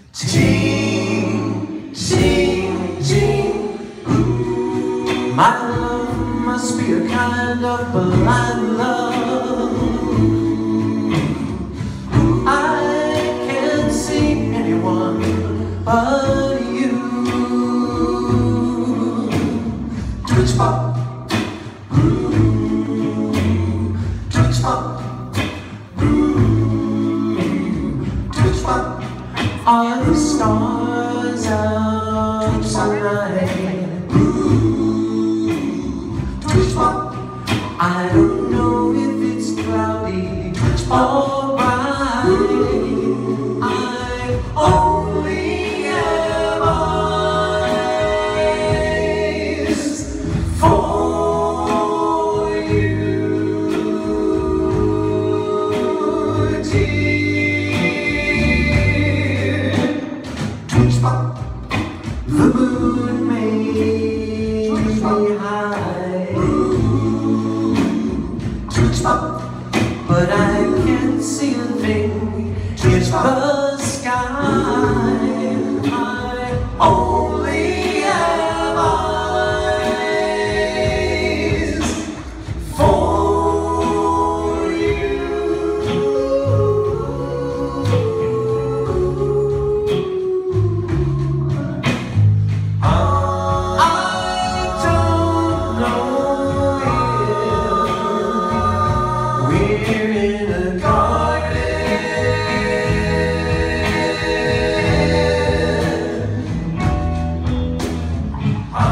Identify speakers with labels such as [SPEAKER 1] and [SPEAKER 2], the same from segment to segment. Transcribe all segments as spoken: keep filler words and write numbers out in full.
[SPEAKER 1] Ting, ting, ting. My love must be a kind of blind love. I can't see anyone but you. Twitch pop, twitch pop, twitch pop. Are the stars out tonight? Twitch pop. I don't know if it's cloudy or bright. I only have eyes for you. Twitch pop. The moon may be high. Twitch pop. But I can't see a thing in the sky. I only have eyes for you. I don't know if we're in a garden or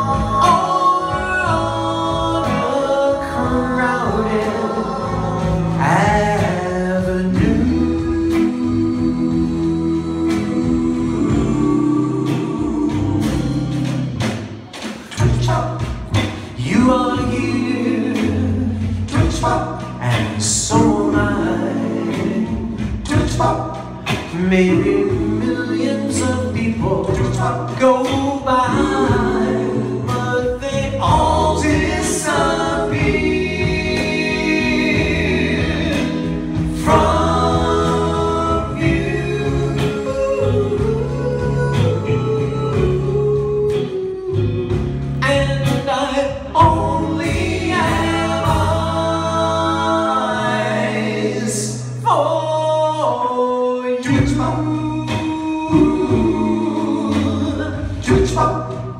[SPEAKER 1] on a crowded avenue. Twitch pop, you are here. Twitch pop, and so am I. Twitch pop, maybe millions of people go by, but they all disappear from you. And I only have eyes for you. Twitch pop. Twitch pop.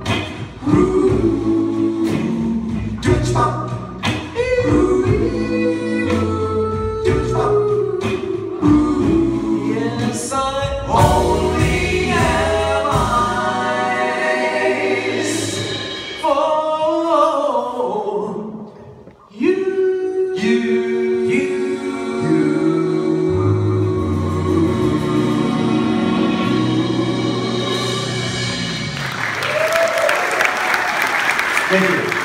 [SPEAKER 1] Twitch pop. Twitch pop. Yes, I only have eyes for you. You. You. Thank you.